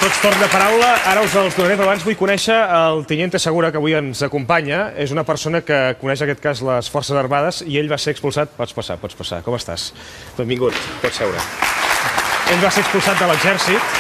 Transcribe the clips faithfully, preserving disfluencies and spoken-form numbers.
Tots torn de paraula. Ara us els donaré, però abans vull conèixer el Teniente Segura, que avui ens acompanya. És una persona que coneix, en aquest cas, les Forces Armades, i ell va ser expulsat... Pots passar, pots passar. Com estàs? Benvingut, pots seure. Ell va ser expulsat de l'exèrcit.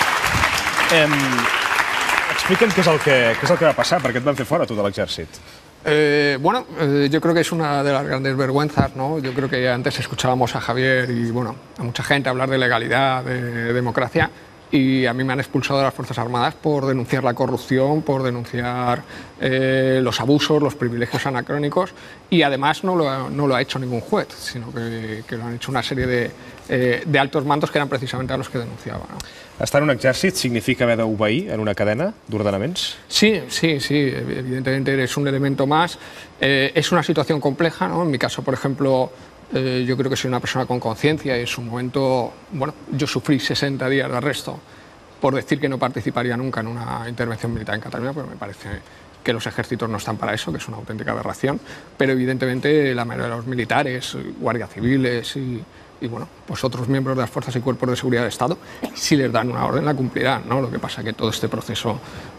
Eh, Explica'm què és, el que, què és el que va passar, perquè et van fer fora, tu, de l'exèrcit. Eh, bueno, eh, yo creo que es una de las grandes vergüenzas, ¿no? Yo creo que antes escuchábamos a Javier y, bueno, a mucha gente hablar de legalidad, de democracia, y a mí me han expulsado de las Fuerzas Armadas por denunciar la corrupción, por denunciar eh, los abusos, los privilegios anacrónicos, y además no lo ha, no lo ha hecho ningún juez, sino que, que lo han hecho una serie de, eh, de altos mandos que eran precisamente a los que denunciaba, ¿no? Estar en un exèrcit significa haver d'obeir en una cadena d'ordenaments? Sí, sí, sí, evidentemente eres un elemento más. Eh, es una situación compleja, ¿no? En mi caso, por ejemplo, eh, yo creo que soy una persona con conciencia y en su momento, bueno, yo sufrí sesenta días de arresto por decir que no participaría nunca en una intervención militar en Cataluña, porque me parece que los ejércitos no están para eso, que es una auténtica aberración, pero evidentemente la mayoría de los militares, guardias civiles y... y bueno, pues otros miembros de las fuerzas y cuerpos de seguridad del Estado, si les dan una orden, la cumplirán, ¿no? Lo que pasa es que todo este proceso,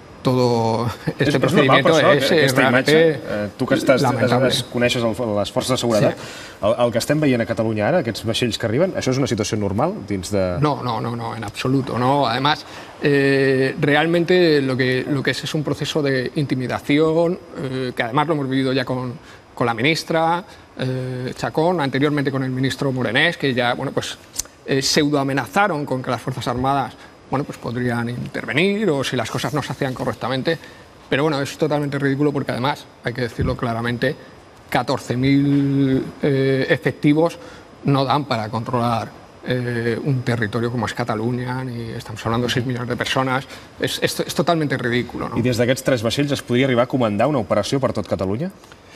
todo este és, procedimiento és, normal, es, això, es aquesta imatge, eh, tu que estàs, lamentable. es, coneixes el, les forces de seguretat, sí. el, el que estem veient a Catalunya ara, aquests vaixells que arriben, això és una situació normal dins de... No, no, no, no, en absoluto, no. Además, eh, realmente lo que, lo que es es un proceso de intimidación, eh, que además lo hemos vivido ya con, con la ministra eh, Chacón, anteriormente con el ministro Morenés, que ya, bueno, pues eh, pseudo amenazaron con que las Fuerzas Armadas, bueno, pues podrían intervenir o si las cosas no se hacían correctamente. Pero bueno, es totalmente ridículo porque además, hay que decirlo claramente, catorce mil eh, efectivos no dan para controlar eh, un territorio como es Cataluña, ni estamos hablando de seis millones de personas. Es, es, es totalmente ridículo, ¿no? I des d'aquests tres vaixells es podria arribar a comandar una operació per tot Catalunya?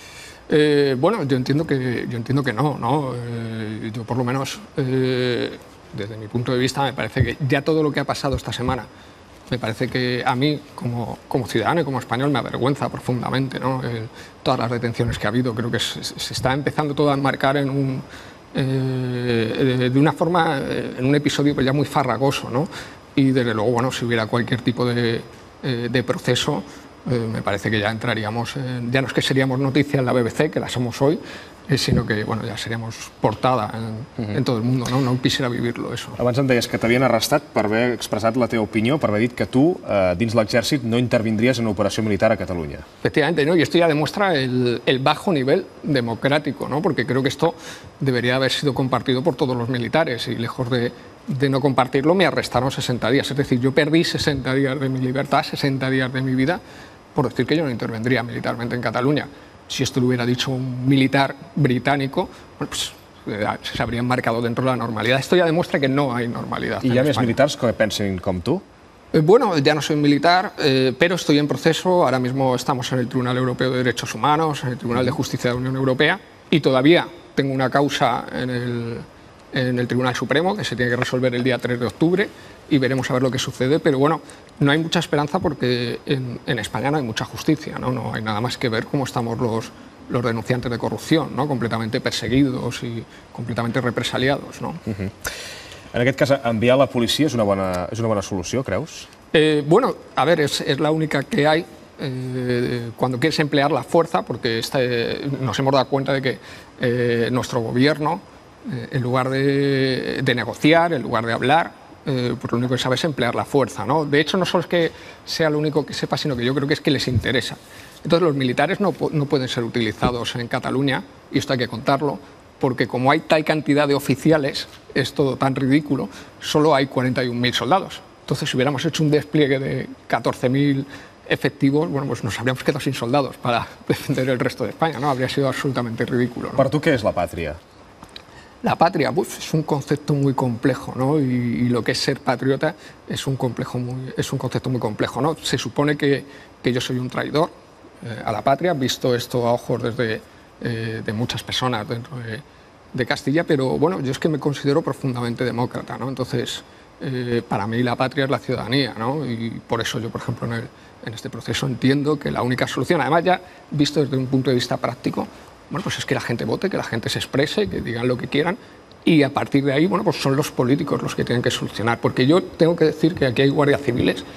Eh, bueno, yo entiendo que, yo entiendo que no, ¿no? Eh, yo por lo menos, eh, desde mi punto de vista, me parece que ya todo lo que ha pasado esta semana, me parece que a mí, como, como ciudadano y como español, me avergüenza profundamente, ¿no? Eh, todas las detenciones que ha habido, creo que se, se está empezando todo a enmarcar en un, eh, de una forma, en un episodio pues ya muy farragoso, ¿no? Y desde luego, bueno, si hubiera cualquier tipo de, eh, de proceso, Eh, me parece que ya entraríamos, en, ya no es que seríamos noticia en la B B C, que la somos hoy, eh, sino que bueno, ya seríamos portada en, uh-huh. en todo el mundo, no? No quisiera vivirlo, eso. Abans em deies que t'havien arrestat per haver expressat la teva opinió, per haver dit que tu, eh, dins l'exèrcit, no intervindries en una operació militar a Catalunya. Efectivamente, ¿no? Y esto ya demuestra el, el bajo nivel democrático, ¿no? Porque creo que esto debería haber sido compartido por todos los militares y lejos de, de no compartirlo me arrestaron sesenta días. Es decir, yo perdí sesenta días de mi libertad, sesenta días de mi vida, por decir que yo no intervendría militarmente en Cataluña. Si esto lo hubiera dicho un militar británico, bueno, pues se habría enmarcado dentro de la normalidad. Esto ya demuestra que no hay normalidad. ¿Y hi ha més militars que pensen com tu? Eh, bueno, ya no soy militar, eh, pero estoy en proceso. Ahora mismo estamos en el Tribunal Europeo de Derechos Humanos, en el Tribunal de Justicia de la Unión Europea, y todavía tengo una causa en el, en el Tribunal Supremo que se tiene que resolver el día tres de octubre y veremos a ver lo que sucede, pero bueno, no hay mucha esperanza porque en, en España no hay mucha justicia, ¿no? No hay nada más que ver cómo estamos los, los denunciantes de corrupción, ¿no? Completamente perseguidos y completamente represaliados, ¿no? Uh-huh. En aquest cas, enviar la policia és una bona, és una bona solució, creus? Eh, bueno, a ver, es, es la única que hay eh, cuando quieres emplear la fuerza, porque este, nos hemos dado cuenta de que eh, nuestro gobierno, eh, en lugar de, de negociar, en lugar de hablar, Eh, pues lo único que sabe es emplear la fuerza, ¿no? De hecho, no solo es que sea lo único que sepa, sino que yo creo que es que les interesa. Entonces, los militares no, no pueden ser utilizados en Cataluña, y esto hay que contarlo, porque como hay tal cantidad de oficiales, es todo tan ridículo, solo hay cuarenta y un mil soldados. Entonces, si hubiéramos hecho un despliegue de catorce mil efectivos, bueno, pues nos habríamos quedado sin soldados para defender el resto de España, ¿no? Habría sido absolutamente ridículo, ¿no? ¿Para tú qué es la patria? La patria, pues, es un concepto muy complejo, ¿no? Y, y lo que es ser patriota es un, complejo muy, es un concepto muy complejo, ¿no? Se supone que, que yo soy un traidor eh, a la patria, visto esto a ojos desde, eh, de muchas personas dentro de, de Castilla, pero bueno, yo es que me considero profundamente demócrata, ¿no? Entonces, eh, para mí la patria es la ciudadanía, ¿no? Y por eso yo, por ejemplo, en, el, en este proceso entiendo que la única solución, además ya visto desde un punto de vista práctico, bueno, pues es que la gente vote, que la gente se exprese, que digan lo que quieran, y a partir de ahí, bueno, pues son los políticos los que tienen que solucionar. Porque yo tengo que decir que aquí hay guardias civiles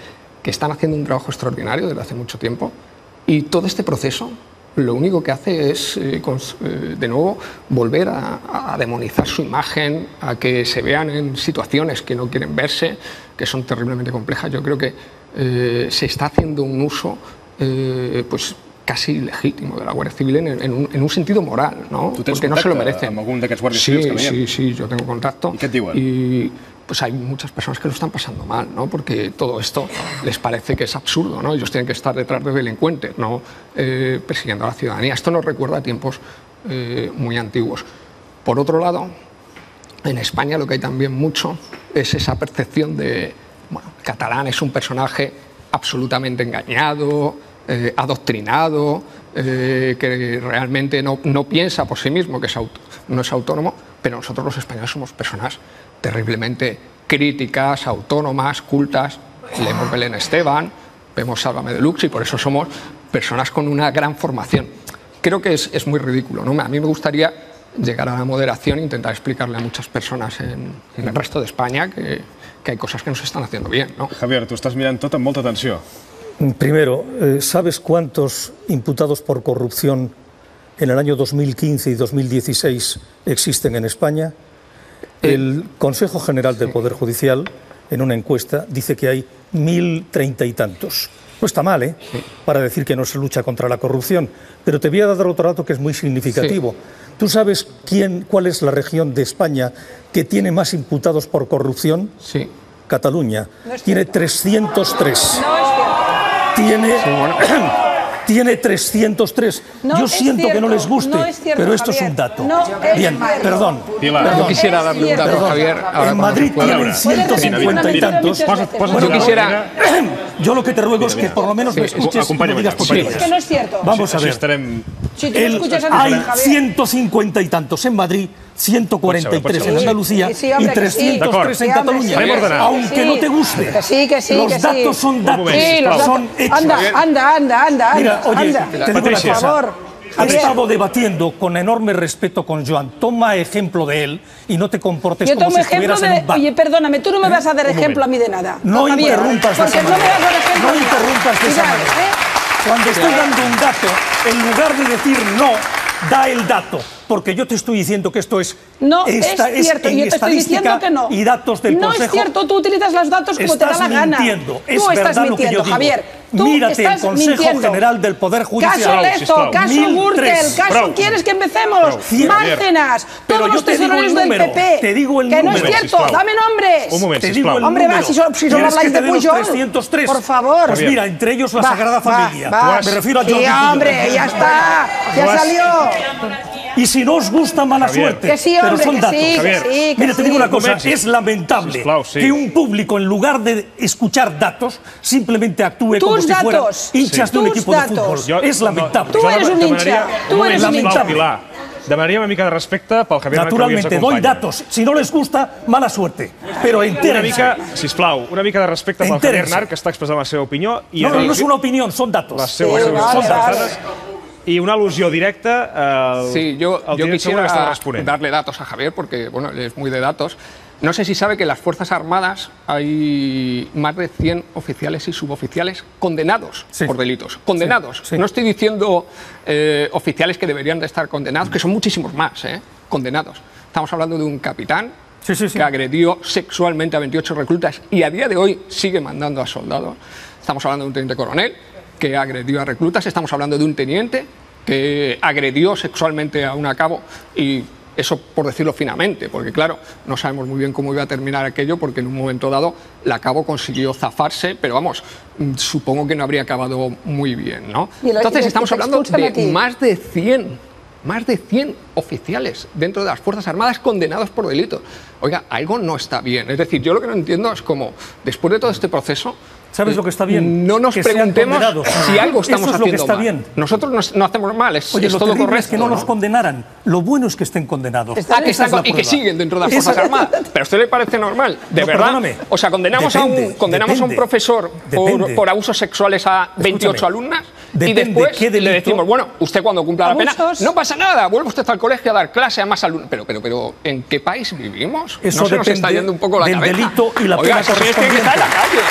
que están haciendo un trabajo extraordinario desde hace mucho tiempo, y todo este proceso lo único que hace es, eh, cons, eh, de nuevo, volver a, a demonizar su imagen, a que se vean en situaciones que no quieren verse, que son terriblemente complejas. Yo creo que eh, se está haciendo un uso eh, pues casi legítimo de la Guardia Civil en, en, un, en un sentido moral, no? Porque no se lo merecen. ¿Amb algun d'aquests guàrdies sí, civils que veiem? Sí, sí, yo tengo contacto. ¿Y qué te diuen? Y pues hay muchas personas que lo están pasando mal, ¿no? Porque todo esto les parece que es absurdo, ¿no? Ellos tienen que estar detrás de delincuentes, no eh, persiguiendo a la ciudadanía. Esto nos recuerda a tiempos eh, muy antiguos. Por otro lado, en España lo que hay también mucho es esa percepción de, bueno, Catalán es un personaje absolutamente engañado, eh, adoctrinado, eh, que realmente no, no piensa por sí mismo, que es auto, no es autónomo, pero nosotros los españoles somos personas terriblemente críticas, autónomas, cultas. Leemos Belén Esteban, vemos Sálvame Deluxe y por eso somos personas con una gran formación. Creo que es, es muy ridículo, ¿no? A mí me gustaría llegar a la moderación e intentar explicarle a muchas personas en, en el resto de España que, que hay cosas que no se están haciendo bien, ¿no? Javier, tu estàs mirant tot amb molta atenció. Primero, eh, ¿sabes cuántos imputados por corrupción en el año dos mil quince y dos mil dieciséis existen en España? El Consejo General del Poder Judicial, en una encuesta, dice que hay mil treinta y tantos. No está mal, ¿eh? Sí. Para decir que no se lucha contra la corrupción. Pero te voy a dar otro dato que es muy significativo. Sí. ¿Tú sabes quién, cuál es la región de España que tiene más imputados por corrupción? Sí. Cataluña. No es tiene trescientos tres. No es cierto. Tiene... Sí, bueno. Tiene trescientos tres. No, Yo siento cierto, que no les guste, no es cierto, pero esto Javier. es un dato. No es Bien, cierto. perdón. Pilar. Yo quisiera darle un dato, Perdón. Javier. Ahora En Madrid tienen ciento cincuenta y tantos. Posa- posa- Yo quisiera... Yo lo que te ruego es que por lo menos me escuches y me digas por qué. Es que no es cierto. Vamos a Així ver. estarem... Si tú no El- escuchas a hay Javier. ciento cincuenta y tantos en Madrid, ciento cuarenta y tres en Andalucía Sí, sí, hombre, y que sí. trescientos tres en Sí, hombre, Cataluña. sí, que sí. Aunque Sí. no te guste, Que sí, que sí, los que sí. datos son datos, moment, Sí, los son datos. hechos. Anda, anda, anda, anda, Mira, anda, oye, anda. te digo una Patricia. Por cosa. favor, He Javier. estado debatiendo con enorme respeto con Joan. Toma ejemplo de él y no te comportes Yo como tomo si ejemplo estuvieras en de... un bar. Oye, perdóname, tú no me vas a dar Un ejemplo momento. a mí de nada. No Javier, interrumpas de porque esa no me manera. vas a dar ejemplo No a mí. interrumpas de esa Cuidado, manera. ¿eh? Cuando estoy dando un dato, en lugar de decir no, da el dato. Porque yo te estoy diciendo que esto es, No esta, es cierto, en yo te estoy diciendo estadística que no. y datos del no Consejo. es cierto, tú utilizas los datos como te da Estás la gana. mintiendo, es tú estás verdad lo que yo mintiendo, digo. Javier. Tú Mírate el estás Consejo mintiendo. General del Poder Judicial. Caso Lezo, sisplau. caso mil Gürtel, tres. caso... Prou. ¿Quieres que empecemos? Cien. Bárcenas, Pero todos yo los te digo el tesoreros del número, P P. te digo el que no es número, cierto, sisplau. dame nombres. Un moment, Te digo sisplau. el Hombre, va, número. si solo, si solo ¿Quieres habláis que de te dé los Pujol. trescientos tres? Por favor. Pues mira, entre ellos la Va, Sagrada va, Familia. va. Me refiero a Sí, Jordi Pujol. hombre, ya está. Ya Vas. salió. Y si no os gusta, mala Javier. suerte. Que sí, pero hombre, son que datos. sí, que Javier. sí, que Mira, te sí. digo una cosa, Momento. es lamentable Sisplau, sí. que un público, en lugar de escuchar datos, simplemente actúe como Tus si fueran datos. hinchas Sí. de un Tus equipo de datos. fútbol. Jo- es lamentable. Tu jo eres un demanaria- hincha, tu moment, eres un sisplau, hincha. Pilar, demanaria una mica de respecte pel Javier Hernández que avui ens Naturalmente, doy acompanya. datos. Si no les gusta, mala suerte. Pero Una entérense. mica, sisplau, una mica de respecte pel Javier Entérense. Hernández, que està expressant la seva opinió i No, no, en no es una opinión, son datos. les seues Sí, vale, son vale. dades i una al·lusió directa al, Sí, yo, al yo tinent Segura que està quisiera responent. darle datos a Javier porque bueno, él es muy de datos. No sé si sabe que en las Fuerzas Armadas hay más de cien oficiales y suboficiales condenados Sí. por delitos. Condenados. Sí, sí. No estoy diciendo eh, oficiales que deberían de estar condenados, que son muchísimos más, ¿eh? Condenados. Estamos hablando de un capitán Sí, sí, sí. que agredió sexualmente a veintiocho reclutas y a día de hoy sigue mandando a soldados. Estamos hablando de un teniente coronel que agredió a reclutas, estamos hablando de un teniente que agredió sexualmente a un cabo y eso por decirlo finamente, porque claro, no sabemos muy bien cómo iba a terminar aquello porque en un momento dado la cabo consiguió zafarse, pero vamos, mm, supongo que no habría acabado muy bien, ¿no? Y lo- Entonces y estamos te hablando expulsan a de ti. más de cien, más de cien oficiales dentro de las Fuerzas Armadas condenados por delitos. Oiga, algo no está bien. Es decir, yo lo que no entiendo es cómo, después de todo este proceso, ¿Sabes lo que está bien? no nos Que sean preguntemos condenados. si algo estamos Eso es lo que haciendo está mal. bien. Nosotros no, no hacemos mal, es, Oye, es lo todo terrible correcto. es que no, ¿no? los condenaran. Lo bueno es que estén condenados. Está- Ah, que Esa están- es la y que prueba. siguen dentro de las Esa- Fuerzas Armadas. ¿Pero a usted le parece normal? ¿De No, verdad? perdóname. O sea, condenamos, a, un, Depende, condenamos a un depende. profesor por, Depende. por abusos sexuales a veintiocho Escúchame. alumnas Depende y después qué le delito- decimos, bueno, usted cuando cumpla la pena, Abusos. no pasa nada, vuelve usted al colegio a dar clase a más alumnos. Pero, pero, pero, ¿en qué país vivimos? Eso no se nos está depende yendo un poco la del cabeza. delito y la Oiga, pena eso sí es que está en la correspondiente. calle.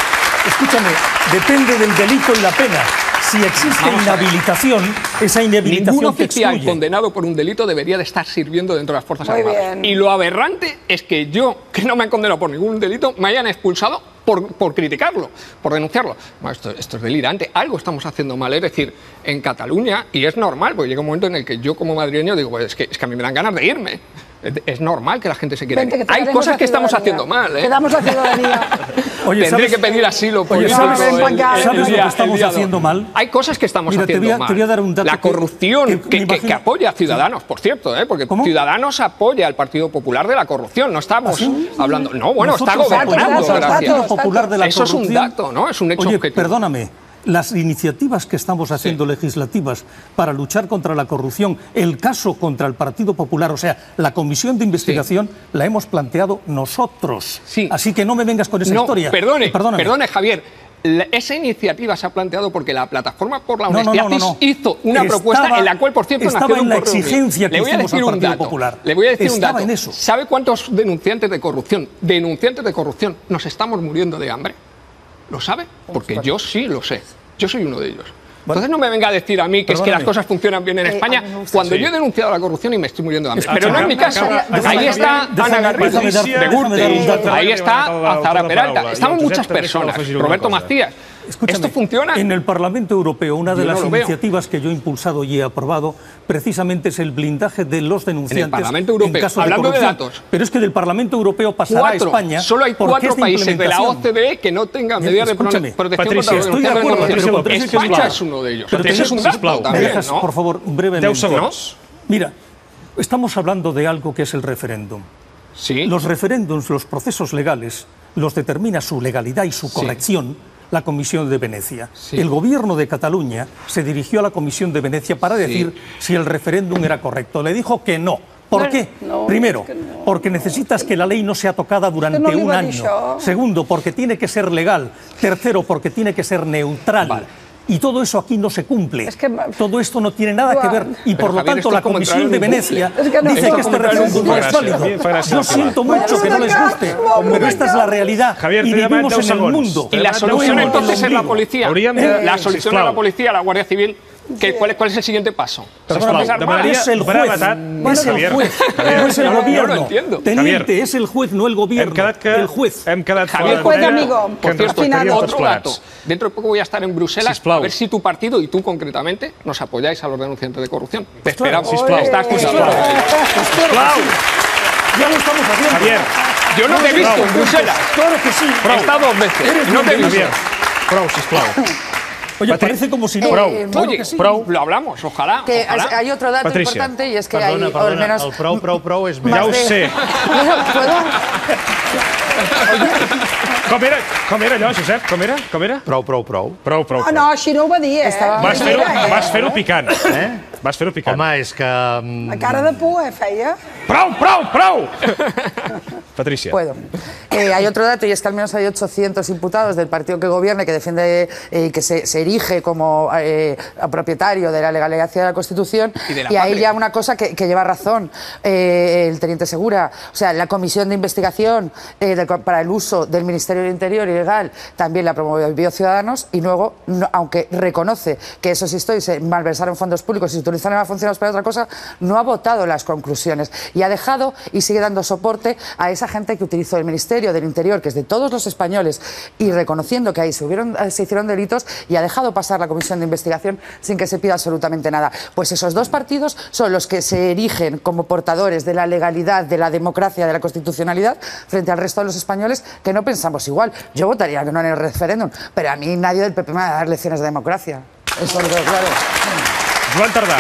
escúchame, depende del delito y la pena. Si existe inhabilitación, esa inhabilitación Ningún te oficial excluye. condenado por un delito debería de estar sirviendo dentro de las Fuerzas Muy Armadas. bien. Y lo aberrante es que yo, que no me han condenado por ningún delito, me hayan expulsado por, por criticarlo, por denunciarlo. Bueno, esto, esto es delirante. Algo estamos haciendo mal. Es decir, en Cataluña, y es normal, porque llega un momento en el que yo como madrileño digo, pues es que, es que a mí me dan ganas de irme. Es, es normal que la gente se quiera Vente, ir. que te Hay daremos cosas la que estamos ciudadanía. haciendo mal, ¿eh? Te damos la ciudadanía. Oye, Tendré ¿sabes- que pedir asilo Oye, político. ¿sabes- el- ven pa' acá, el ¿sabes lo que día- estamos el día haciendo dos. mal? Hay cosas que estamos Mira, te haciendo voy a- mal. te voy a dar un dato La que- corrupción, que que, me que- imagino- que apoya a Ciudadanos, por cierto, ¿eh? Porque ¿Cómo? Ciudadanos apoya al Partido Popular de la corrupción. No estamos ¿Ah, sí? hablando... No, bueno, está Nosotros gobernando, apoyamos al gracias. Partido Popular de la Eso es un corrupción. dato, ¿no? Es un hecho Oye, objetivo. perdóname, las iniciativas que estamos haciendo legislativas para luchar contra la corrupción, el caso contra el Partido Popular, o sea, la comisión de investigación, la hemos planteado nosotros. Sí. Así que no me vengas con esa No, historia. perdone, Perdóname. perdone, Javier. La- esa iniciativa se ha planteado porque la Plataforma por la No, no, Honestidad no, no, no. hizo una Estaba- propuesta en la cual, por cierto, estaba nació de en un la correo mío. exigencia que Le voy a hicimos decir al un Partido dato. Popular. Le voy a decir Estaba un dato. en eso. ¿Sabe cuántos denunciantes de corrupción, denunciantes de corrupción, nos estamos muriendo de hambre? ¿Lo sabe? Porque yo sí lo sé. Yo soy uno de ellos. Entonces no me venga a decir a mí que es que Perdóname. las cosas funcionan bien en Eh, España a mí me gusta. cuando Sí. yo he denunciado la corrupción y me estoy muriendo de hambre. Escucha, Pero no es mi acaba- caso. acaba- déjame- Ahí está déjame- Ana Garrido, déjame dar- de déjame dar un Gürtel, dato. ahí está Acaba- Azara acaba- Peralta. acaba- Estamos Josep muchas també cal personas. afegir una Roberto cosa. Macías. Escúchame, ¿Esto funciona? En el Parlamento Europeo, una de Yo no las lo veo. iniciativas que yo he impulsado y he aprobado precisamente es el blindaje de los denunciantes Parlamento Europeo, en casos hablando de corrupción. datos. Pero es que del Parlamento Europeo pasará Cuatro. a España. Solo hay porque cuatro es de países de la implementación. O C D E que no tengan Bien, medidas de escúchame, protección Patricia, contra la estoy de denuncia acuerdo, corrupción. pero Patricia, España sisplau. es uno de ellos. Pero Eso es un Patricia, dato sisplau. ¿Me también, dejas, ¿no? por favor, brevemente? deu segons. Mira, estamos hablando de algo que es el referéndum. Sí. Los referéndums, los procesos legales, los determina su legalidad y su corrección la Comisión de Venecia. Sí. El gobierno de Cataluña se dirigió a la Comisión de Venecia para decir si el referéndum era correcto. Le dijo que no. ¿Por No, qué? no, Primero, es que no. porque necesitas que la ley no sea tocada durante no li un va año. dir això. Segundo, porque tiene que ser legal. Tercero, porque tiene que ser neutral. Vale. Y todo eso aquí no se cumple. Es que- todo esto no tiene nada que ver. Y Pero, por lo Javier, tanto esto la es como entrar Comisión en de un Venecia bucle. Es que no, dice esto que es este como entrar en un referéndum no bucle. es Fa gràcia, válido. fa gràcia Yo el siento debat. mucho que no les guste, pero esta es la realidad. Javier, y te he demanat vivimos deu en el segons. mundo. Y la Te solución demanat deu entonces es la ombligo. policía. Hauríem de- La solución es sisplau. la policía, la Guardia Civil. ¿Qué, cuál, es- ¿Cuál es el siguiente paso? Perdóname, Las Fuerzas Armadas. demanaria- es el Para juez, matar. es el Javier, juez, Javier, no es el no, no, no gobierno. lo entiendo. Teniente, Javier. es el juez, no el gobierno. Hem quedat que... El juez. Hem quedat Javier, fora juez, de manera amigo, que Por ens cierto, respectaríem tots otro plegats. dato. Dentro de poco voy a estar en Bruselas Sisplau. a ver si tu partido y tú concretamente nos apoyáis a los denunciantes de corrupción. Te esperamos. Sisplau. Estás Sisplau. cuidado. Sisplau. Ya lo estamos haciendo. Javier, Yo no te he visto en Bruselas. Claro que sí. He estado dos veces. Eres No te he visto. Javier, prou, sisplau. Oye, Patri- parece como si no. Prou. Eh, Claro Oye, que sí. prou, lo hablamos, ojalá. Que ojalá. hay otro dato Patricia. importante y es que Perdona, hay, o al perdona, menos... el prou, prou, prou és més. más Ja ho de- sé. ¿Puedo? Com era, com era allò, Josep? Com era? Com era? Prou, prou, prou. Prou, prou. Ah, prou. no, així no ho va dir, eh? Estava- Vas fer-ho Mira, eh? vas fer-ho picant. Eh? Vas fer-ho picant. Home, és que... mm, La cara de por, eh, feia. Prou, prou, prou! Patricia. Puedo. Eh, hay otro dato y es que al menos hay ochocientos imputados del partido que gobierna y que defiende y eh, que se, se erige como eh, propietario de la legalidad de la Constitución. Y de la y ahí patria. ya una cosa que, que lleva razón eh, el teniente Segura. O sea, la comisión de investigación eh, del- para el uso del Ministerio del Interior ilegal también la promovió Ciudadanos y luego, no- aunque reconoce que eso existió y se malversaron fondos públicos y se utilizaron a funcionarios para otra cosa, no ha votado las conclusiones y ha dejado y sigue dando soporte a esa gente que utilizó el Ministerio del Interior, que es de todos los españoles, y reconociendo que ahí se, hubieron, se hicieron delitos y ha dejado pasar la comisión de investigación sin que se pida absolutamente nada. Pues esos dos partidos son los que se erigen como portadores de la legalidad, de la democracia, de la constitucionalidad, frente al resto de los españoles que no pensamos igual. Yo votaría que no en el referéndum, pero a mí nadie del P P me va a dar lecciones de democracia. Eso lo tengo claro. Joan Tardà.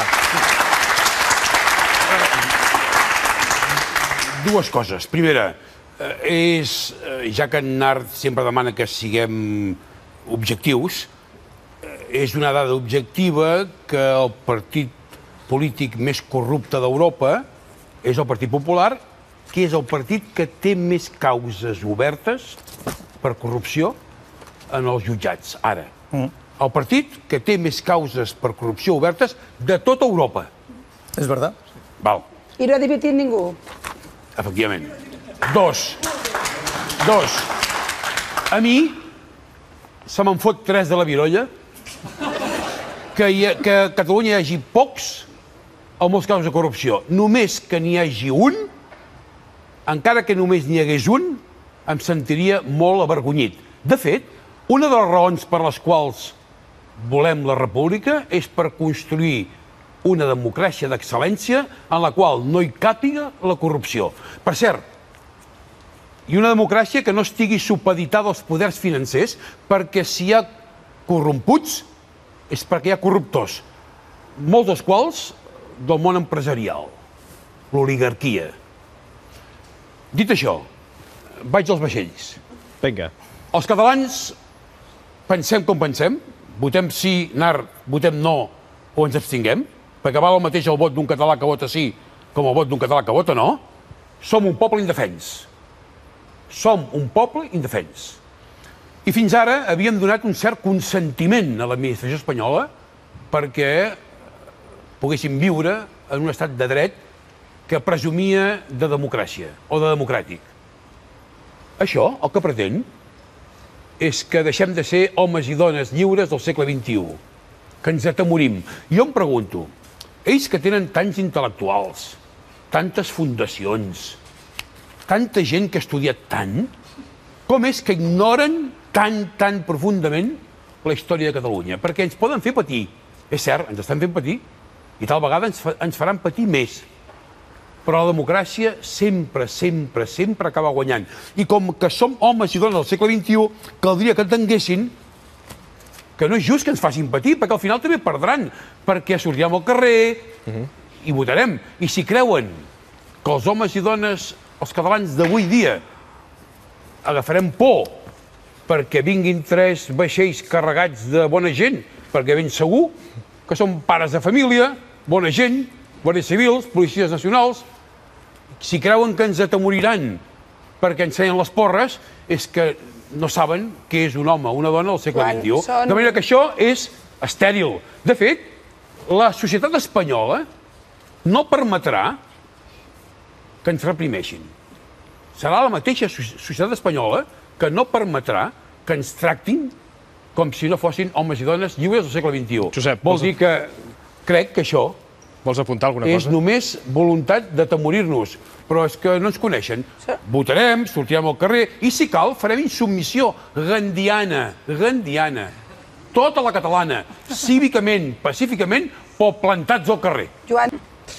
Dues coses. Primera, eh, és, eh, ja que en Nart sempre demana que siguem objectius, eh, és una dada objectiva que el partit polític més corrupte d'Europa és el Partit Popular, que és el partit que té més causes obertes per corrupció en els jutjats, ara. El partit que té més causes per corrupció obertes de tota Europa. Es verdad. Val. I no ha dimitit ningú. Efectivament. Dos. Dos. A mi se me'n fot tres de la virolla, que, hi ha, que a Catalunya hi hagi pocs o molts casos de corrupció. Només que n'hi hagi un, encara que només n'hi hagués un, em sentiria molt avergonyit. De fet, una de les raons per les quals volem la república és per construir una democràcia d'excel·lència en la qual no hi càpiga la corrupció. Per cert, i una democràcia que no estigui supeditada als poders financers, perquè si hi ha corromputs és perquè hi ha corruptors, molts dels quals del món empresarial, l'oligarquia. Dit això, vaig als vaixells. Vinga. Els catalans pensem com pensem, votem sí, nar, votem no o ens abstinguem, perquè val el mateix el vot d'un català que vota sí com el vot d'un català que vota no. Som un poble indefens. Som un poble indefens. I fins ara havíem donat un cert consentiment a l'administració espanyola perquè poguéssim viure en un estat de dret que presumia de democràcia o de democràtic. Això el que pretén és que deixem de ser homes i dones lliures del segle vint-i-u, que ens atemorim. Jo em pregunto, ells que tenen tants intel·lectuals, tantes fundacions, tanta gent que ha estudiat tant, com és que ignoren tan, tan profundament la història de Catalunya? Perquè ens poden fer patir. És cert, ens estan fent patir, i tal vegada ens, fa, ens faran patir més. Però la democràcia sempre, sempre, sempre acaba guanyant. I com que som homes i dones del segle vint-i-u, caldria que entenguessin que no és just que ens facin patir, perquè al final també perdran, perquè sortirem al carrer uh-huh. i votarem. I si creuen que els homes i dones, els catalans d'avui dia, agafarem por perquè vinguin tres vaixells carregats de bona gent, perquè ben segur que són pares de família, bona gent, guàrdies civils, policies nacionals, si creuen que ens atemoriran perquè ensenyen les porres, és que no saben què és un home o una dona del segle vint-i-u. Són... De manera que això és estèril. De fet, la societat espanyola no permetrà que ens reprimeixin. Serà la mateixa societat espanyola que no permetrà que ens tractin com si no fossin homes i dones lliures del segle vint-i-u. Josep, vol dir que crec que això vols apuntar alguna cosa? És només voluntat d'atemorir-nos, però és que no ens coneixen. Votarem, sortirem al carrer i, si cal, farem insubmissió gandiana, gandiana, tota la catalana, cívicament, pacíficament, però plantats al carrer. Joan.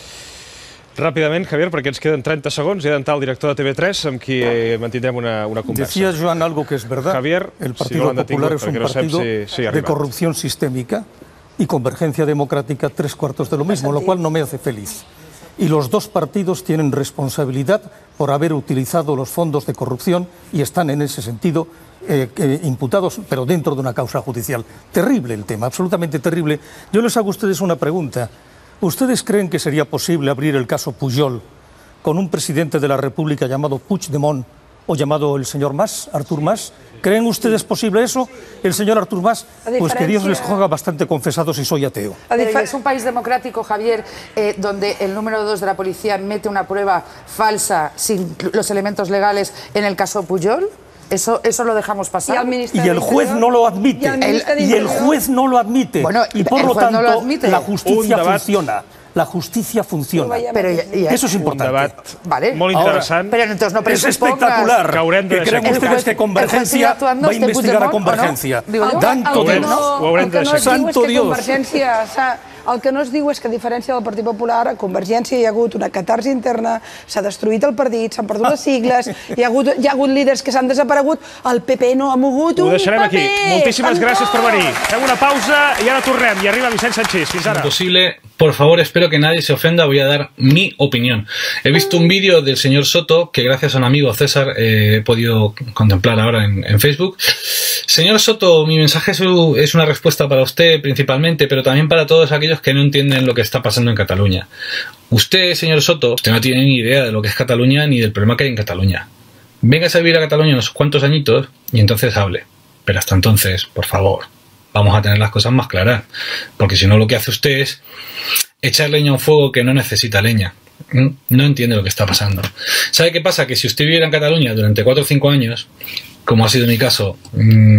Ràpidament, Javier, perquè ens queden treinta segons, i ha d'entrar el director de T V tres amb qui mantindrem una, una conversa. Decía Joan algo que es verdad. Javier, el Partido si no Popular es un no partido si, si de corrupción sistémica y convergencia democrática tres cuartos de lo mismo, lo cual no me hace feliz. Y los dos partidos tienen responsabilidad por haber utilizado los fondos de corrupción y están en ese sentido eh, eh, imputados, pero dentro de una causa judicial. Terrible el tema, absolutamente terrible. Yo les hago a ustedes una pregunta. ¿Ustedes creen que sería posible abrir el caso Pujol con un presidente de la República llamado Puigdemont o llamado el señor Mas, Artur Mas? ¿Creen ustedes posible eso? El señor Artur Mas, pues que Dios les juega bastante confesado si soy ateo. Pero es un país democrático, Javier, eh, donde el número dos de la policía mete una prueba falsa sin los elementos legales en el caso Pujol. Eso, eso lo dejamos pasar. Y, y el juez no lo admite. Y el, el, y el juez no lo admite. Bueno, y por lo tanto, no lo la justicia funciona. La justicia funciona. Pero ya, ya. Eso es importante. Un debat vale. molt interessant. Pero entonces no es espectacular. Que, que creen ustedes que Convergencia va a investigar a Convergencia. No? Tanto Déu. No, el que no es Santo diu és que Dios. Convergència s'ha... El que no es diu és que, a diferència del Partit Popular, a Convergència hi ha hagut una catarsi interna, s'ha destruït el partit, s'han perdut les sigles, hi ha hagut, hi ha hagut líders que s'han desaparegut, el P P no ha mogut un paper. Ho deixarem aquí. Moltíssimes gràcies per venir. Fem una pausa i ara tornem. I arriba Vicent Sanchís. Fins ara. Imposible. Por favor, espero que nadie se ofenda. Voy a dar mi opinión. He visto un vídeo del señor Soto que gracias a un amigo César eh, he podido contemplar ahora en, en Facebook. Señor Soto, mi mensaje es, es una respuesta para usted principalmente, pero también para todos aquellos que no entienden lo que está pasando en Cataluña. Usted, señor Soto, usted no tiene ni idea de lo que es Cataluña ni del problema que hay en Cataluña. Venga a vivir a Cataluña unos cuantos añitos y entonces hable. Pero hasta entonces, por favor, vamos a tener las cosas más claras. Porque si no, lo que hace usted es echar leña a un fuego que no necesita leña. No entiende lo que está pasando. ¿Sabe qué pasa? Que si usted viviera en Cataluña durante cuatro o cinco años, como ha sido mi caso, mmm,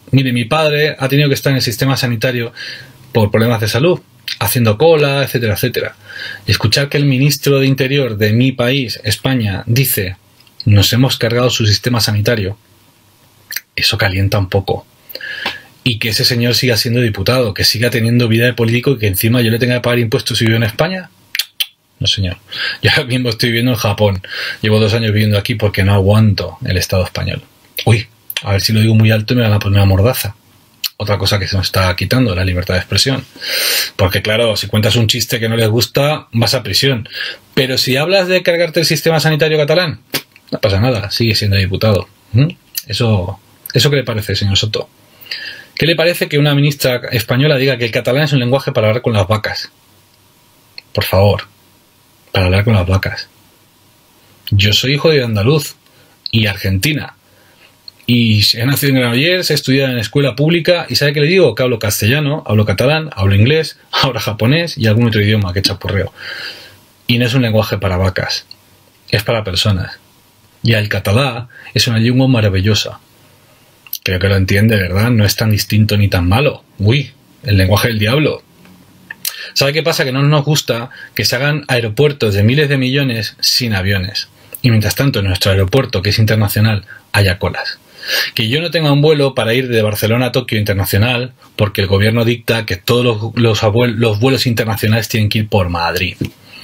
Mire, mi padre ha tenido que estar en el sistema sanitario por problemas de salud, haciendo cola, etcétera, etcétera. Y escuchar que el ministro de Interior de mi país, España, dice, nos hemos cargado su sistema sanitario, eso calienta un poco. Y que ese señor siga siendo diputado, que siga teniendo vida de político y que encima yo le tenga que pagar impuestos si vivo en España. No, señor. Yo ahora mismo estoy viviendo en Japón. Llevo dos años viviendo aquí porque no aguanto el Estado español. Uy, a ver si lo digo muy alto y me van a poner una mordaza. Otra cosa que se nos está quitando, la libertad de expresión. Porque claro, si cuentas un chiste que no les gusta, vas a prisión. Pero si hablas de cargarte el sistema sanitario catalán, no pasa nada, sigue siendo diputado. ¿Mm? Eso, ¿Eso qué le parece, señor Soto? ¿Qué le parece que una ministra española diga que el catalán es un lenguaje para hablar con las vacas? Por favor, para hablar con las vacas. Yo soy hijo de andaluz y argentina. Y he nacido en Granollers, he estudiado en escuela pública y ¿sabe qué le digo? Que hablo castellano, hablo catalán, hablo inglés, hablo japonés y algún otro idioma que chapurreo. Y no es un lenguaje para vacas, es para personas. Y el catalán es una lengua maravillosa. Creo que lo entiende, ¿verdad? No es tan distinto ni tan malo. Uy, el lenguaje del diablo. ¿Sabe qué pasa? Que no nos gusta que se hagan aeropuertos de miles de millones sin aviones. Y mientras tanto en nuestro aeropuerto, que es internacional, haya colas. Que yo no tenga un vuelo para ir de Barcelona a Tokio internacional porque el gobierno dicta que todos los, los, abuel- los vuelos internacionales tienen que ir por Madrid.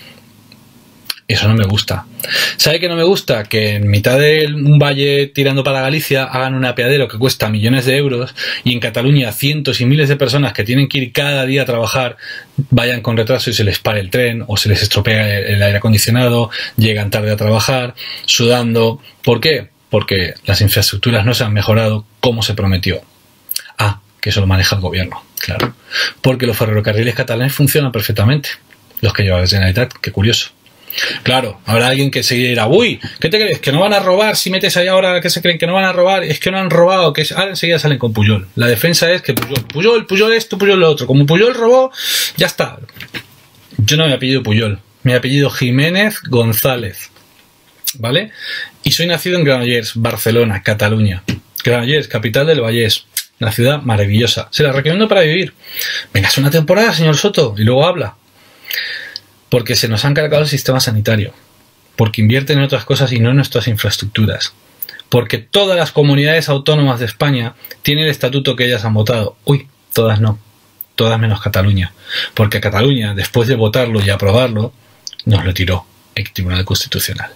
Eso no me gusta. ¿Sabe qué no me gusta? Que en mitad de un valle tirando para Galicia hagan un apeadero que cuesta millones de euros y en Cataluña cientos y miles de personas que tienen que ir cada día a trabajar vayan con retraso y se les pare el tren o se les estropea el aire acondicionado, llegan tarde a trabajar, sudando. ¿Por qué? Porque las infraestructuras no se han mejorado como se prometió. Ah, que eso lo maneja el gobierno, claro. Porque los ferrocarriles catalanes funcionan perfectamente. Los que lleva la Generalitat, qué curioso. Claro, habrá alguien que se dirá, uy, ¿qué te crees? ¿Que no van a robar si metes ahí ahora que se creen que no van a robar? Es que no han robado, que ahora enseguida salen con Puyol. La defensa es que Puyol, Puyol, Puyol esto, Puyol lo otro. Como Puyol robó, ya está. Yo no me apellido Puyol, me apellido Jiménez González. ¿Vale? Y soy nacido en Granollers, Barcelona, Cataluña. Granollers, capital del Vallès. Una ciudad maravillosa. Se la recomiendo para vivir. Vengas una temporada, señor Soto, y luego habla. Porque se nos han cargado el sistema sanitario. Porque invierten en otras cosas y no en nuestras infraestructuras. Porque todas las comunidades autónomas de España tienen el estatuto que ellas han votado. Uy, todas no. Todas menos Cataluña. Porque Cataluña, después de votarlo y aprobarlo, nos lo tiró el Tribunal Constitucional.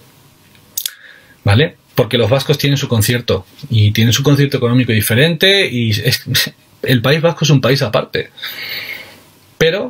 ¿Vale? Porque los vascos tienen su concierto y tienen su concierto económico diferente y es, el País Vasco es un país aparte. Pero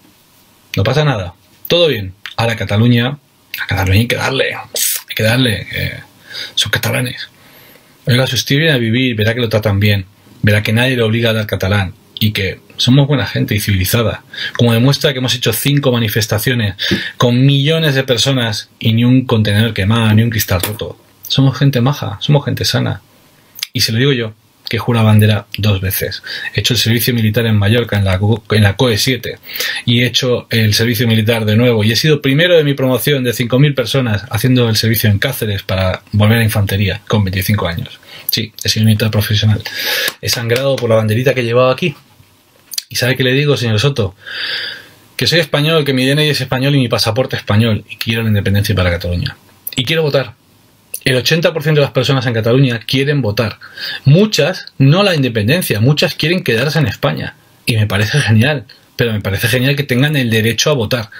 no pasa nada. Todo bien. Ahora Cataluña, a Cataluña hay que darle, hay que darle, eh, son catalanes. Oiga, si usted viene a vivir, verá que lo tratan bien, verá que nadie le obliga a hablar catalán y que somos buena gente y civilizada. Como demuestra que hemos hecho cinco manifestaciones con millones de personas y ni un contenedor quemado, ni un cristal roto. Somos gente maja, somos gente sana. Y se lo digo yo, que jura bandera dos veces. He hecho el servicio militar en Mallorca, en la, en la C O E siete, y he hecho el servicio militar de nuevo, y he sido primero de mi promoción de cinco mil personas haciendo el servicio en Cáceres para volver a infantería, con veinticinco años. Sí, he sido militar profesional. He sangrado por la banderita que he llevado aquí. ¿Y sabe qué le digo, señor Soto? Que soy español, que mi D N I es español y mi pasaporte español, y quiero la independencia para Cataluña. Y quiero votar. El ochenta por ciento de las personas en Cataluña quieren votar. Muchas no la independencia, muchas quieren quedarse en España. Y me parece genial, pero me parece genial que tengan el derecho a votar.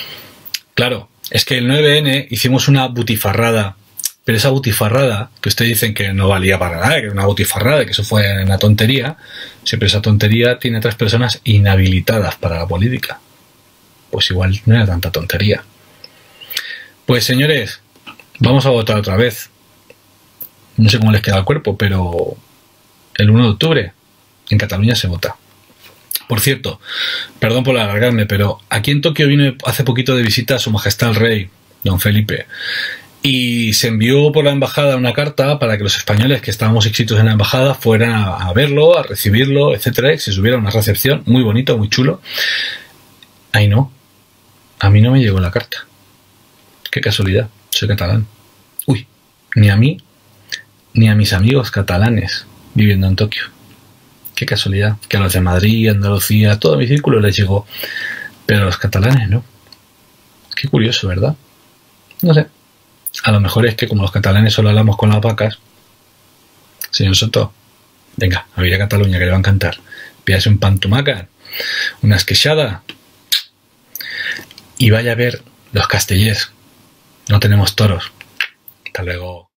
Claro, es que el nueve ene hicimos una butifarrada, pero esa butifarrada, que ustedes dicen que no valía para nada, que era una butifarrada, que eso fue una tontería, siempre esa tontería tiene a otras personas inhabilitadas para la política. Pues igual no era tanta tontería. Pues señores, vamos a votar otra vez. No sé cómo les queda el cuerpo, pero el uno de octubre en Cataluña se vota. Por cierto, perdón por alargarme, pero aquí en Tokio vino hace poquito de visita a Su Majestad el Rey, don Felipe, y se envió por la embajada una carta para que los españoles que estábamos inscritos en la embajada fueran a, a verlo, a recibirlo, etcétera, y se subiera a una recepción muy bonito, muy chulo. Ay, no, a mí no me llegó la carta. Qué casualidad, soy catalán. Uy, ni a mí, ni a mis amigos catalanes viviendo en Tokio. qué casualidad, que a los de Madrid, Andalucía, todo mi círculo les llegó, pero a los catalanes no. Qué curioso, ¿verdad? No sé. A lo mejor es que como los catalanes solo hablamos con las vacas, señor Soto, venga, a ir a Cataluña, que le va a encantar. Pídase un pan tumaca, una esqueixada y vaya a ver los castellers. No tenemos toros. Hasta luego.